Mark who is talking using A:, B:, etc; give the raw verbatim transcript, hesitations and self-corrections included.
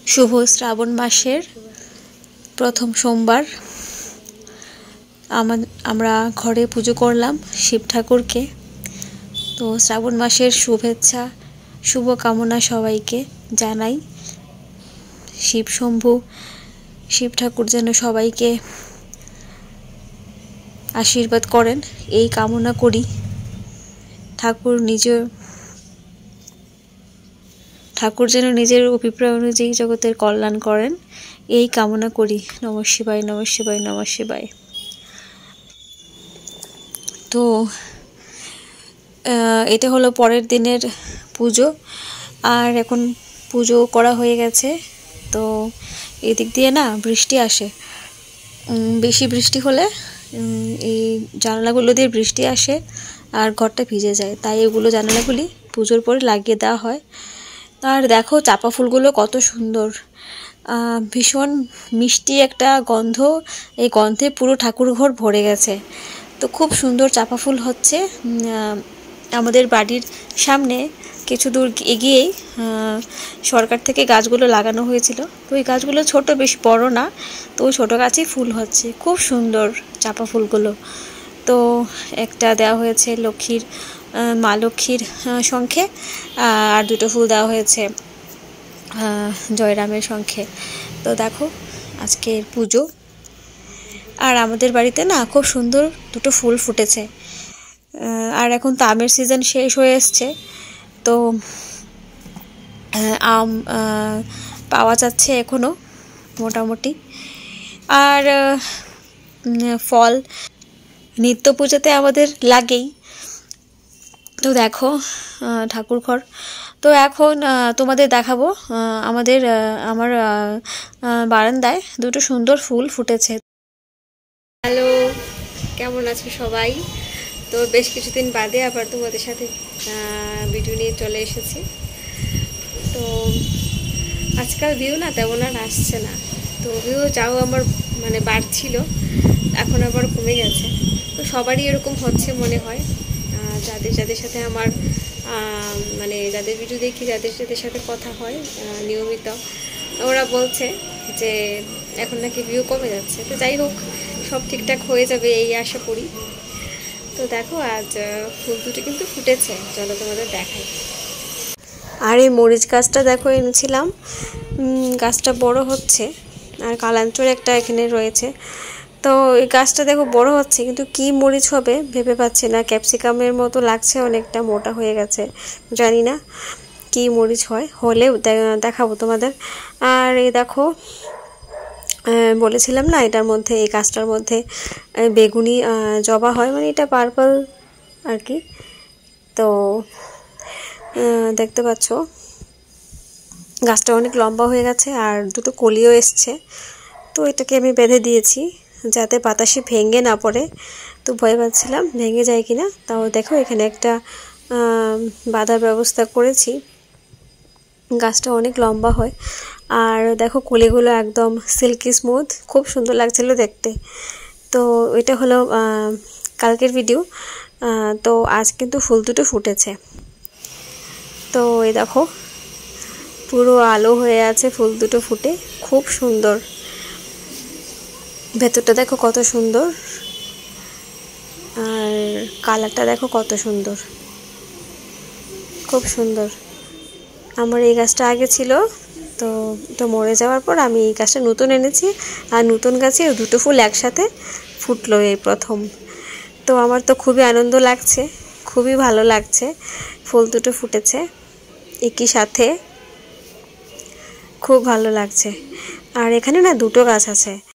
A: শুভ শ্রাবণ মাসের প্রথম সোমবার আমরা ঘরে পুজো করলাম শিব ঠাকুরকে। তো শ্রাবণ মাসের শুভেচ্ছা শুভ কামনা সবাইকে জানাই। শিব শম্ভু শিব ঠাকুর যেন সবাইকে আশীর্বাদ করেন এই কামনা করি। ঠাকুর নিজে ঠাকুর যেন নিজের অভিপ্রায় অনুযায়ী জগতের কল্যাণ করেন এই কামনা করি। নমঃ শিবায় নমঃ শিবায় নমঃ শিবায়। তো এটা হলো পরের দিনের পুজো, আর এখন পুজো করা হয়ে গেছে। তো এদিক দিয়ে না বৃষ্টি আসে, বেশি বৃষ্টি হলে এই জানালাগুলো দিয়ে বৃষ্টি আসে আর ঘরটা ভিজে যায়, তাই এগুলো জানালাগুলি পুজোর পরে লাগিয়ে দেওয়া হয়। আর দেখো চাপা ফুলগুলো কত সুন্দর, ভীষণ মিষ্টি একটা গন্ধ, এই গন্ধে পুরো ঠাকুর ঘর ভরে গেছে। তো খুব সুন্দর চাপা ফুল হচ্ছে। আমাদের বাড়ির সামনে কিছু দূর এগিয়েই সরকার থেকে গাছগুলো লাগানো হয়েছিল। তো ওই গাছগুলো ছোট, বেশ বড় না, তো ওই ছোটো গাছেই ফুল হচ্ছে, খুব সুন্দর চাপা ফুলগুলো। তো একটা দেওয়া হয়েছে লক্ষ্মীর মা লক্ষ্মীর শঙ্খে, আর দুটো ফুল দেওয়া হয়েছে জয়রামের শঙ্খে। তো দেখো আজকের পুজো, আর আমাদের বাড়িতে না খুব সুন্দর দুটো ফুল ফুটেছে। আর এখন তো আমের সিজন শেষ হয়ে এসছে, তো আম পাওয়া যাচ্ছে এখনও মোটামুটি। আর ফল নিত্য পুজোতে আমাদের লাগেই। তো দেখো ঠাকুর ঘর। তো এখন তোমাদের দেখাবো আমাদের আমার বারান্দায় দুটো সুন্দর ফুল ফুটেছে। হ্যালো, কেমন আছো সবাই? তো বেশ কিছুদিন বাদে আবার তোমাদের সাথে ভিডিও নিয়ে চলে এসেছি। তো আজকাল ভিউ না তেমন আর আসছে না, তো ভিউ যাও আমার মানে বাড়ছিল, এখন আবার কমে গেছে। তো সবারই এরকম হচ্ছে মনে হয়, যাদের যাদের সাথে আমার মানে যাদের ভিডিও দেখি, যাদের যাদের সাথে কথা হয় নিয়মিত, ওরা বলছে যে এখন নাকি ভিউ কমে যাচ্ছে। তো যাই হোক, সব ঠিকঠাক হয়ে যাবে এই আশা করি। তো দেখো আজ ফুল দুটো কিন্তু ফুটেছে, চলো তোমাদের দেখাই। আর এই মরিচ গাছটা দেখো এনেছিলাম, গাছটা বড় হচ্ছে, আর কালাঞ্চর একটা এখানে রয়েছে। তো এই গাছটা দেখো বড় হচ্ছে, কিন্তু কি মরিচ হবে ভেবে পাচ্ছি না। ক্যাপসিকামের মতো লাগছে, অনেকটা মোটা হয়ে গেছে, জানি না কি মরিচ হয়, হলে দেখাবো তোমাদের। আর এই দেখো বলেছিলাম না এটার মধ্যে, এই গাছটার মধ্যে বেগুনি জবা হয়, মানে এটা পার্পল আর কি। তো দেখতে পাচ্ছ গাছটা অনেক লম্বা হয়ে গেছে, আর দুটো কলিও এসছে। তো এটাকে আমি বেঁধে দিয়েছি যাতে বাতাসে ভেঙে না পড়ে। তো ভয় পাচ্ছিলাম ভেঙে যায় কিনা, তাও দেখো এখানে একটা বাঁধার ব্যবস্থা করেছি। গাছটা অনেক লম্বা হয়, আর দেখো কলিগুলো একদম সিল্কি স্মুথ, খুব সুন্দর লাগছিল দেখতে। তো এটা হলো কালকের ভিডিও। তো আজ কিন্তু ফুল দুটো ফুটেছে। তো এই দেখো পুরো আলো হয়ে আছে ফুল দুটো ফুটে, খুব সুন্দর। ভেতরটা দেখো কত সুন্দর, আর কালারটা দেখো কত সুন্দর, খুব সুন্দর। আমার এই গাছটা আগে ছিল, তো এটা মরে যাওয়ার পর আমি এই গাছটা নতুন এনেছি, আর নতুন গাছে দুটো ফুল একসাথে ফুটলো এই প্রথম। তো আমার তো খুবই আনন্দ লাগছে, খুবই ভালো লাগছে, ফুল দুটো ফুটেছে একই সাথে, খুব ভালো লাগছে। আর এখানে না দুটো গাছ আছে।